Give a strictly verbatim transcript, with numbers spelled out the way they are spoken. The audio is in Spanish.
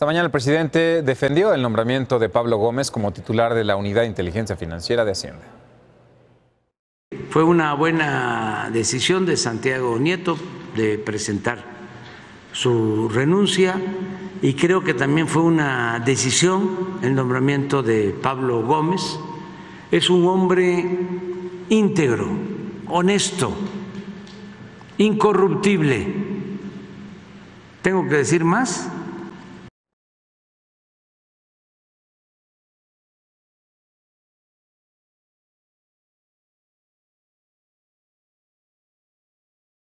Esta mañana el presidente defendió el nombramiento de Pablo Gómez como titular de la Unidad de Inteligencia Financiera de Hacienda. Fue una buena decisión de Santiago Nieto de presentar su renuncia y creo que también fue una decisión el nombramiento de Pablo Gómez. Es un hombre íntegro, honesto, incorruptible. ¿Tengo que decir más?